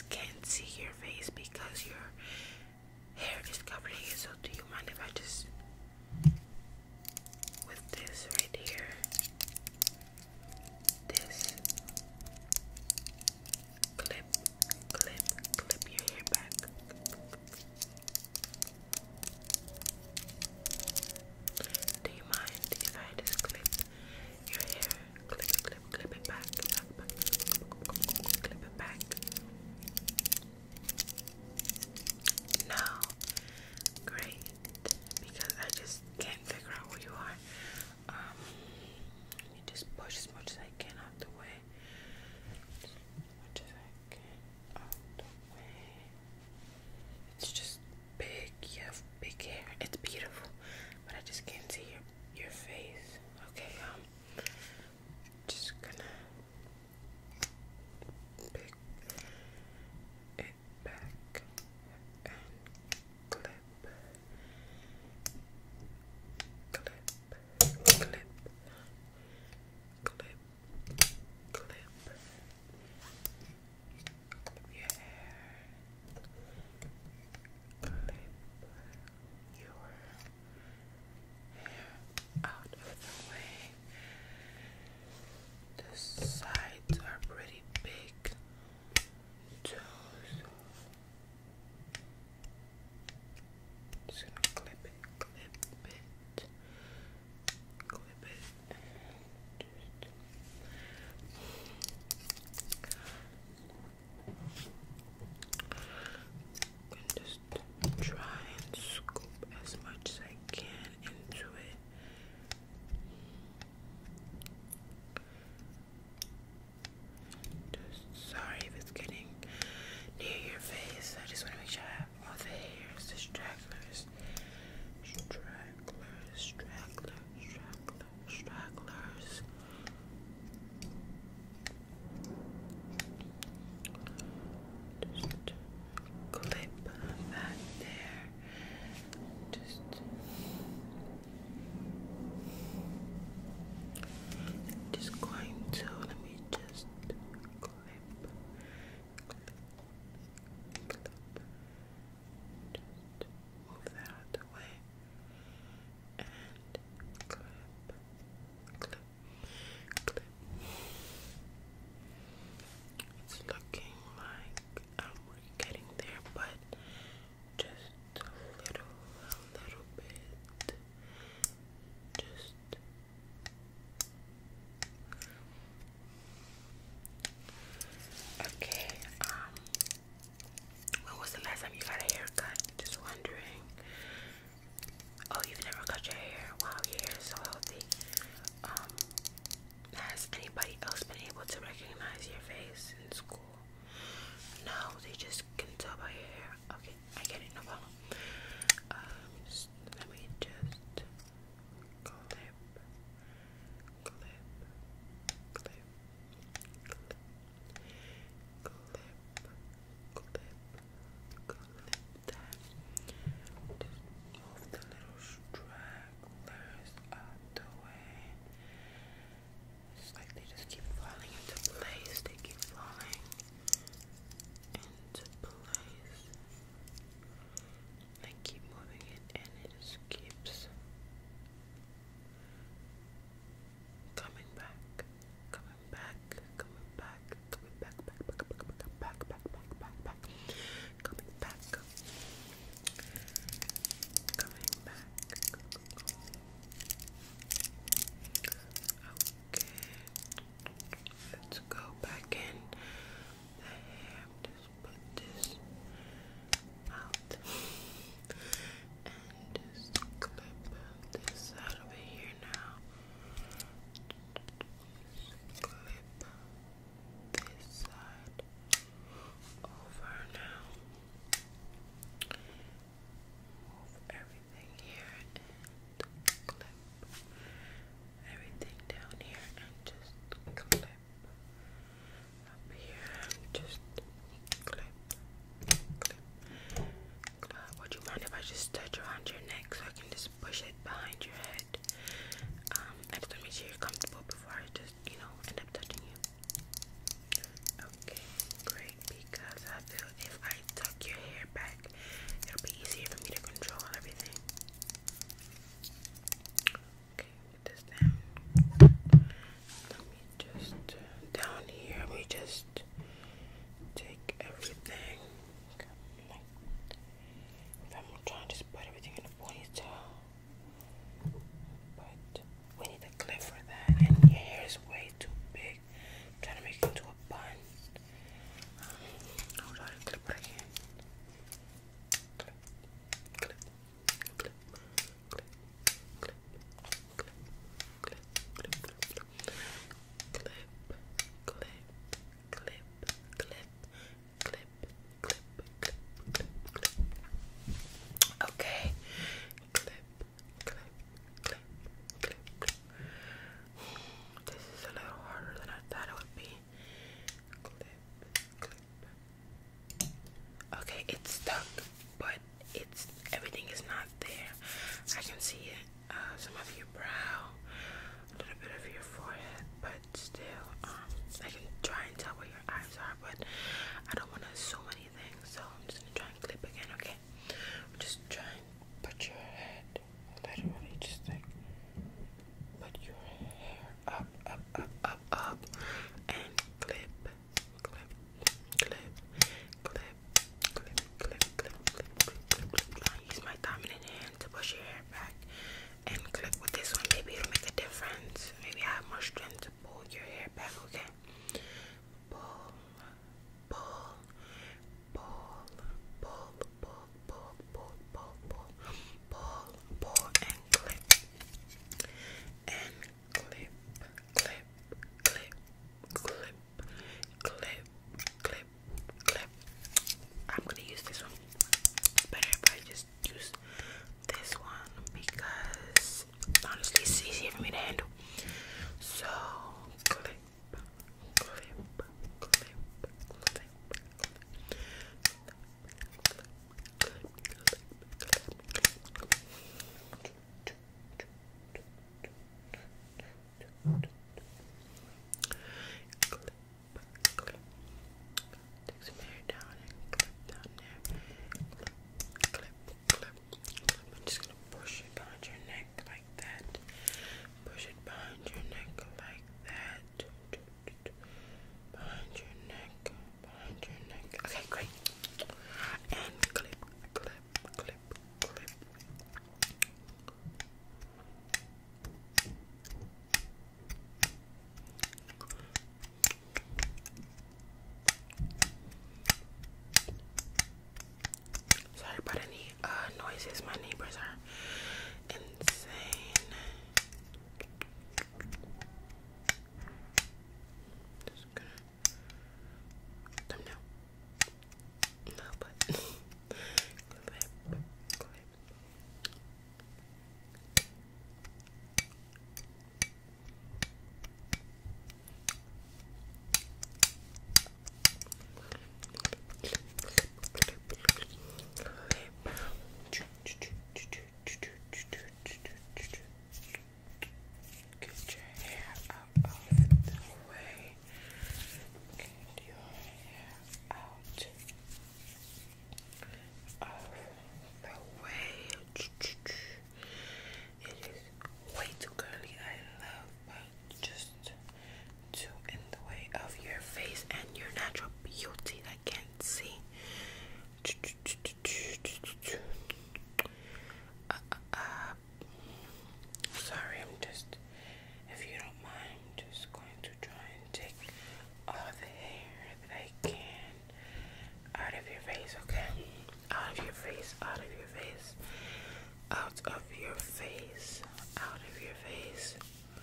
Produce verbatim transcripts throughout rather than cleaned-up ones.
just can't see your face because your hair is covering it. So do you mind if I just, with this right here, this clip, clip, clip your hair back? Do you mind if I just clip your hair? Clip, clip, clip it back, back, back, clip it back. No, great, because I just can't figure out where you are. Um, Okay, it's stuck, but it's everything is not there. I can see it. Uh, some of your brow, a little bit of your forehead, but still, um, I can try and tell where your eyes are, but I don't want to assume anything, so I'm just gonna try and clip again. Okay, just try and put your head, literally, just like put your hair up, up, up, up, up, and clip, clip, clip, clip, clip, clip, clip, clip, clip, clip, clip. I use my dominant hand to push your hair back and clip with this one. Maybe it'll make a difference. Maybe I have more strength to pull your hair back. Okay, pull, pull, pull, pull, pull, pull, pull, pull, pull, pull, pull, and clip, and clip, clip, clip, clip, clip, clip, clip. I'm gonna use this one. It's better if I just use this one because honestly it's easier for me to handle. So clip, clip, clip, clip, clip, take some hair down and clip down there. Clip, clip, clip, clip. I'm just gonna push it behind your neck like that. Push it behind your neck like that. Behind your neck, behind your neck. Okay, great. And clip, clip, clip, clip. Sorry about any uh, noises. My neighbors are insane. Just gonna thumbnail. No, but clip, clip. Get your hair out of the way. Get your hair out of the way. It is way too curly, I love, but just too in the way of your face and your natural beauty that I can't see. Uh, uh, uh. Sorry, I'm just, if you don't mind, I'm just going to try and take all the hair that I can out of your face, okay? Out of your face, out of your face, out of your face, out of your face.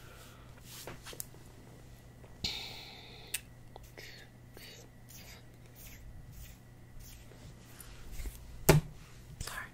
Sorry.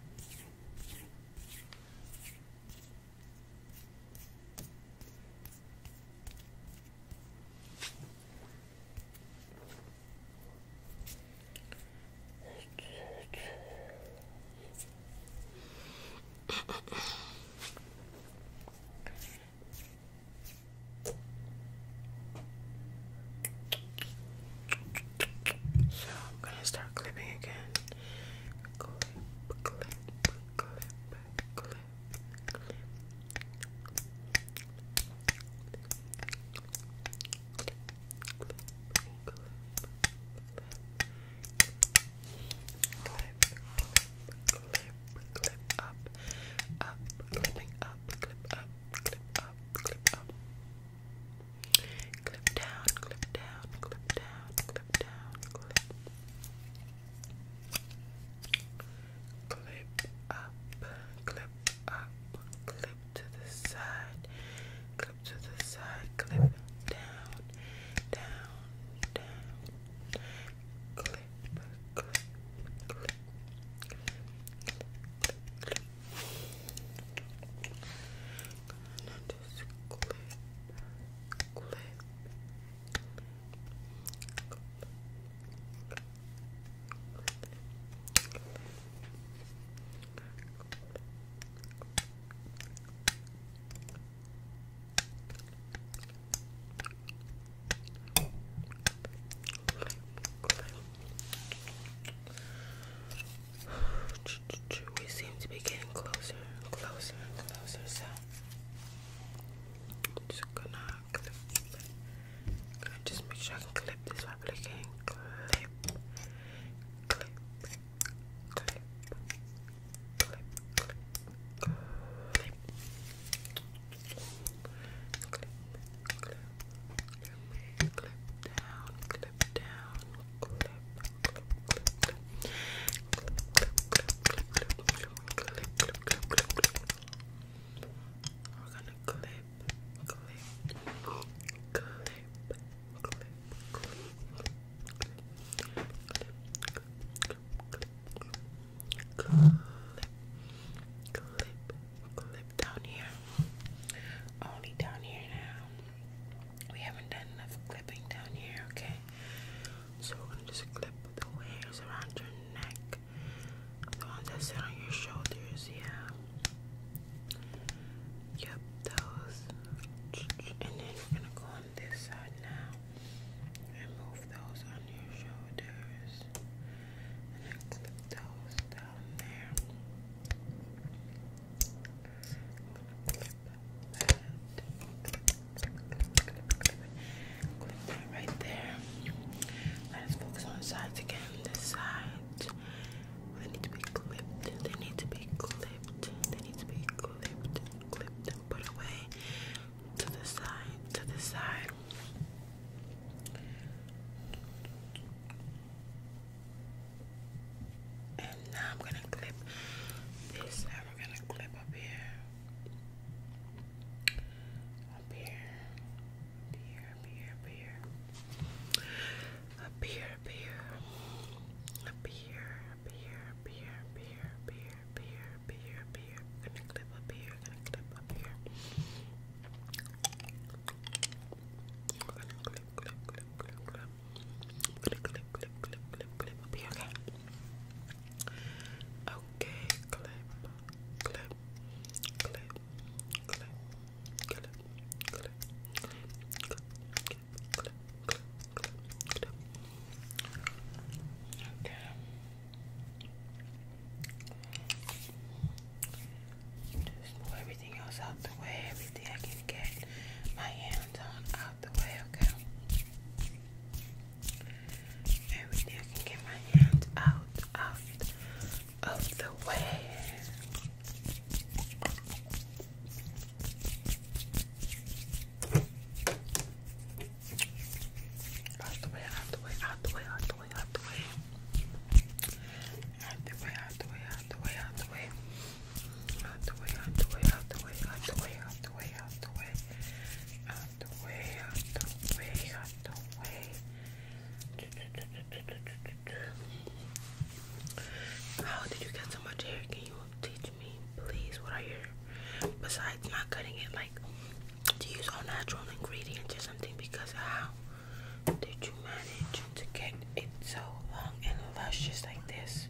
besides not cutting it, like to use all natural ingredients or something, because how did you manage to get it so long and luscious like this?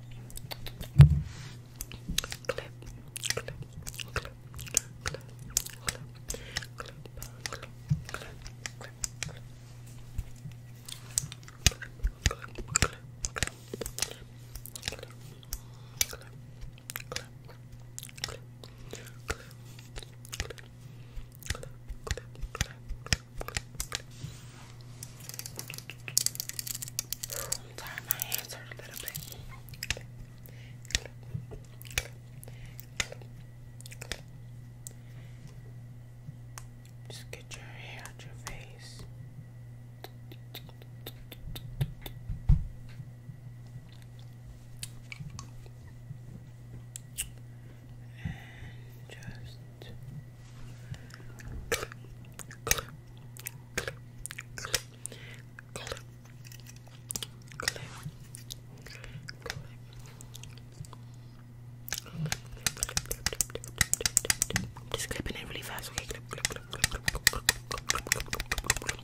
Clip, clip, clip, clip, clip, clip, clip, clip, clip, clip, clip. I'm tired, my hands hurt a little bit. Just get your hair out your face. And just clip, clip, clip, clip, clip, clip, clip. Just clipping it really fast, okay? Clip, clip, clip, clip, clip, clip, clip, clip, clip, clip, clip.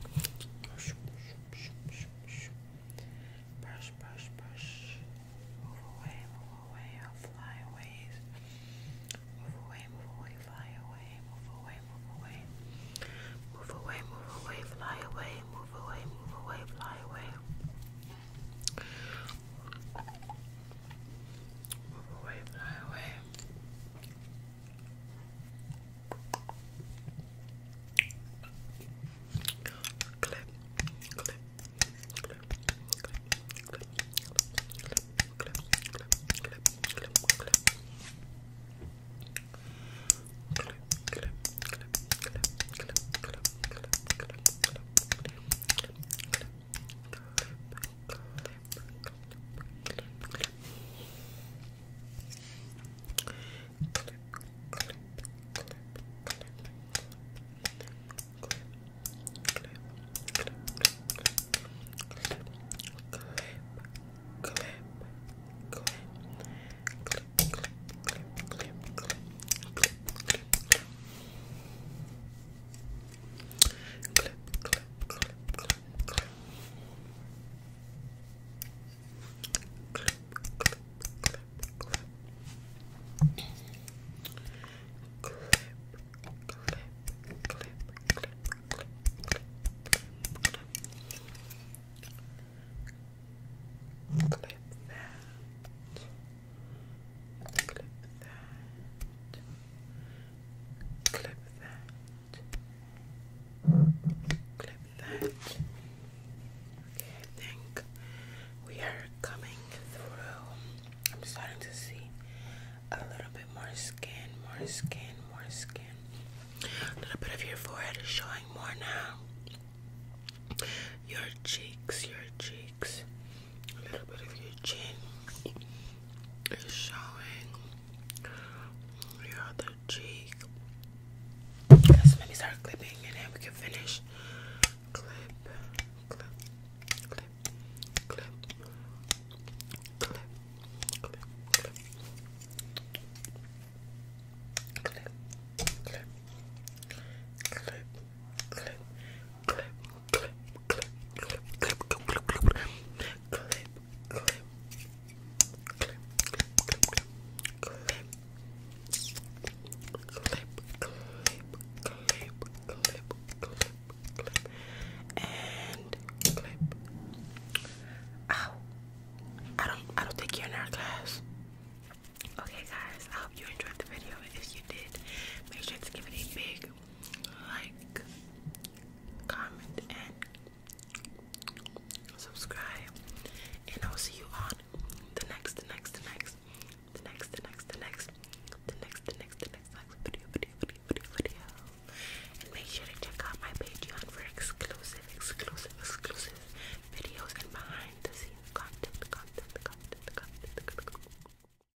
Brush, brush, brush. Move away, move away, I'll fly away. Move away, move away, fly away. Move away, move away. Move away, move away, fly away. Move away, move away, fly away. Move away, fly away. Clip, clip, clip, clip, clip, clip, clip, clip, clip, clip, clip. Clip, clip, clip, clip, clip, clip, clip, clip, clip, skin, more skin. A little bit of your forehead is showing more now. Your cheeks, your cheeks. A little bit of your chin.